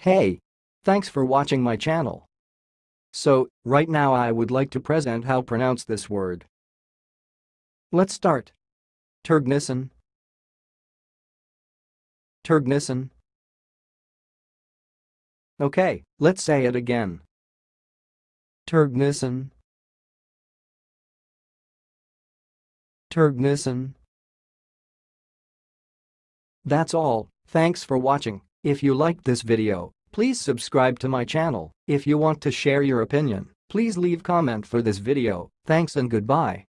Hey! Thanks for watching my channel. So, right now I would like to present how pronounce this word. Let's start. Torgnysson. Torgnysson. Okay, let's say it again. Torgnysson. Torgnysson. That's all, thanks for watching. If you liked this video, please subscribe to my channel. If you want to share your opinion, please leave comment for this video. Thanks and goodbye.